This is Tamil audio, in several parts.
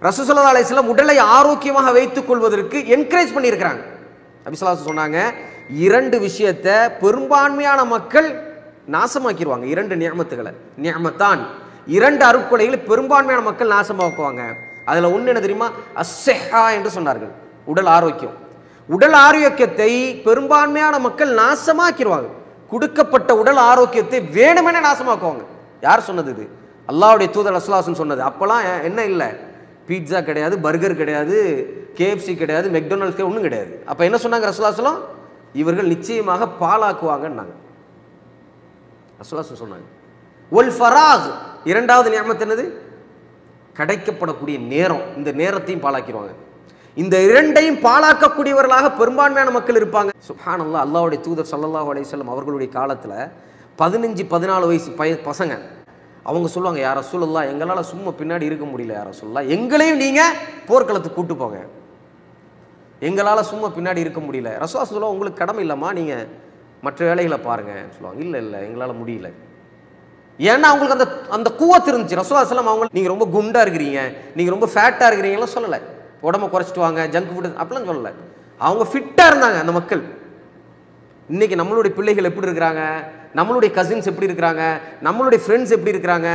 ரசூல் ஸல்லல்லாஹு அலைஹி வஸல்லம் உடலை ஆரோக்கியமாக வைத்துக் கொள்வதற்கு என்கரேஜ் பண்ணியிருக்கிறாங்க. நபி ஸல்லல்லாஹு அலைஹி வஸல்லம் சொன்னாங்க, 2 விஷயத்தை பெரும்பான்மையான மக்கள் நாசமாக்கிடுவாங்க. 2 நியமத்துகளை, நியமத்தான், 2 அருட்கொடைகளை பெரும்பான்மையான மக்கள் நாசமாக்குவாங்க. அதில் ஒன்று என்ன தெரியுமா? அஸ்ஸஹா என்று சொன்னார்கள், உடல் ஆரோக்கியம். உடல் ஆரோக்கியத்தை பெரும்பான்மையான மக்கள் நாசமாக்கிடுவாங்க. கொடுக்கப்பட்ட உடல் ஆரோக்கியத்தை வேணுமென நாசமாக்குவாங்க. யார் சொன்னது? இது அல்லாஹ்வுடைய தூதர் ரசூலுல்லாஹி அலைஹி வஸல்லம் சொன்னது. அப்போலாம் என்ன இல்லை, பீட்சா கிடையாது, பர்கர் கிடையாது, கேஎஃப்சி கிடையாது, மெக்டொனால்ட்ஸ் ஒன்றும் கிடையாது. அப்போ என்ன சொன்னாங்க ரசூலுல்லாஹி அலைஹி வஸல்லம்? இவர்கள் நிச்சயமாக பாலாக்குவாங்கன்னாங்க ரசூலுல்லாஹி அலைஹி வஸல்லம் சொன்னாங்க. ஒல் ஃபராஸ், 2வது நியமத் என்னது? கிடைக்கப்படக்கூடிய நேரம். இந்த நேரத்தையும் பாலாக்கிடுவாங்க. இந்த 2ஐயும் பாலாக்கக்கூடியவர்களாக பெரும்பான்மையான மக்கள் இருப்பாங்க. சுப்ஹானல்லாஹ். அல்லாஹ்வுடைய தூதர் ஸல்லல்லாஹு அலைஹி வஸல்லம் அவர்களுடைய காலத்தில் 15-14 வயசு பசங்க அவங்க சொல்லுவாங்க, யார் ரசூலுல்லாஹ், எங்களால் சும்மா பின்னாடி இருக்க முடியல, யார் ரசூலுல்லாஹ், எங்களையும் நீங்கள் போர்க்களத்துக்கு கூட்டு போங்க, எங்களால் சும்மா பின்னாடி இருக்க முடியல. ரசூலுல்லாஹ் சொல்லுவாங்க, உங்களுக்கு கடமை இல்லைம்மா, நீங்கள் மற்ற வேலைகளை பாருங்கள் சொல்லுவாங்க. இல்லை இல்லை, எங்களால் முடியல. ஏன்னா அவங்களுக்கு அந்த அந்த கூவத்து இருந்துச்சு. ரசூலுல்லாஹி ஸல்லல்லாஹு அலைஹி வஸல்லம் அவங்க நீங்கள் ரொம்ப குண்டாக இருக்கிறீங்க, நீங்கள் ரொம்ப ஃபேட்டாக இருக்கிறீங்கலாம் சொல்லலை, உடம்பை குறைச்சிட்டு வாங்க, ஜங்க் ஃபுட் அப்படிலாம் சொல்லலை. அவங்க ஃபிட்டாக இருந்தாங்க அந்த மக்கள். இன்னைக்கு நம்மளுடைய பிள்ளைகள் எப்படி இருக்கிறாங்க, நம்மளுடைய கசின்ஸ் எப்படி இருக்கிறாங்க, நம்மளுடைய ஃப்ரெண்ட்ஸ் எப்படி இருக்கிறாங்க?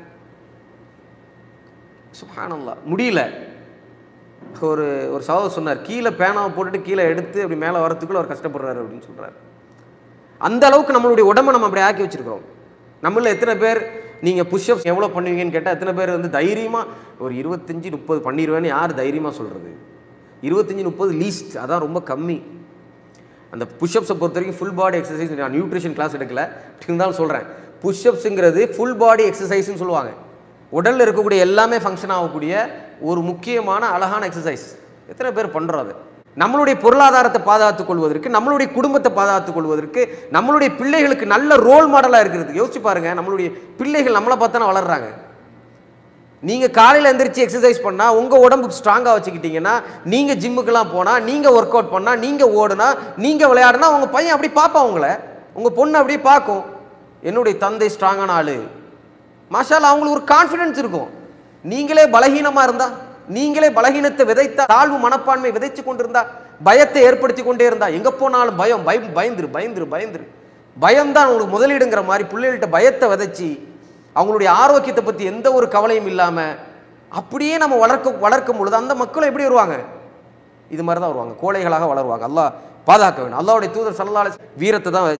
சுப்ஹானல்லாஹ், முடியல. ஒரு சகோதரர் சொன்னார், கீழே பேனாவை போட்டுட்டு கீழே எடுத்து அப்படி மேலே வரத்துக்குள்ள அவர் கஷ்டப்படுறாரு அப்படின்னு சொல்கிறார். அந்த அளவுக்கு நம்மளுடைய உடம்பை நம்ம அப்படி ஆக்கி வச்சிருக்கிறோம். நம்மள எத்தனை பேர் நீங்கள் புஷ்அப்ஸ் எவ்வளோ பண்ணுவீங்கன்னு கேட்டால் எத்தனை பேர் வந்து தைரியமாக ஒரு 25-30 பண்ணிடுவேன்னு யார் தைரியமாக சொல்கிறது? 25-30 லீஸ்ட், அதான் ரொம்ப கம்மி. அந்த புஷ்அப்ஸை பொறுத்த வரைக்கும் ஃபுல் பாடி எக்ஸசைஸ். நான் நியூட்ரிஷன் கிளாஸ் எடுக்கல, இருந்தாலும் சொல்கிறேன். புஷ்அப்ஸுங்கிறது ஃபுல் பாடி எக்ஸசைஸ்ன்னு சொல்லுவாங்க. உடலில் இருக்கக்கூடிய எல்லாமே ஃபங்க்ஷன் ஆகக்கூடிய ஒரு முக்கியமான அழகான எக்ஸசைஸ். எத்தனை பேர் பண்ணுறோம் அது? நம்மளுடைய பொருளாதாரத்தை பாதுகாத்துக் கொள்வதற்கு, நம்மளுடைய குடும்பத்தை பாதுகாத்துக் கொள்வதற்கு, நம்மளுடைய பிள்ளைகளுக்கு நல்ல ரோல் மாடலாக இருக்கிறது. யோசிச்சு பாருங்க, நம்மளுடைய பிள்ளைகள் நம்மளை பார்த்தானே வளர்றாங்க. நீங்கள் காலையில் எந்திரிச்சு எக்ஸசைஸ் பண்ணால், உங்கள் உடம்பு ஸ்ட்ராங்காக வச்சுக்கிட்டீங்கன்னா, நீங்கள் ஜிம்முக்கெல்லாம் போனால், நீங்கள் ஒர்க் அவுட் பண்ணால், நீங்கள் ஓடுனா, நீங்கள் விளையாடுனா, உங்கள் பையன் அப்படி பார்ப்பான் உங்களை, உங்கள் பொண்ணு அப்படி பார்க்கும், என்னுடைய தந்தை ஸ்ட்ராங்கான ஆள், மாஷா அல்லாஹ், அவங்களுக்கு ஒரு கான்ஃபிடென்ஸ் இருக்கும். நீங்களே பலகீனமாக இருந்தால், நீங்களே பலகீனத்தை விதைத்தா, தாழ்வு மனப்பான்மை விதைச்சு கொண்டிருந்தா, பயத்தை ஏற்படுத்தி கொண்டே இருந்தா, எங்கே போனாலும் பயந்துரு பயந்துரு பயந்துரு, பயம்தான் உங்களுக்கு முதலீடுங்கிற மாதிரி பிள்ளைகள்கிட்ட பயத்தை விதைச்சி அவங்களுடைய ஆரோக்கியத்தை பற்றி எந்த ஒரு கவலையும் இல்லாமல் அப்படியே நம்ம வளர்க்கும் பொழுது அந்த மக்களும் எப்படி வருவாங்க? இது மாதிரி தான் வருவாங்க, கோழைகளாக வளருவாங்க. அல்லாஹ் பாதுகாக்க வேண்டும். அல்லாஹ்வுடைய தூதர் ஸல்லல்லாஹு அலைஹி வஸல்லம் வீரத்தை தான்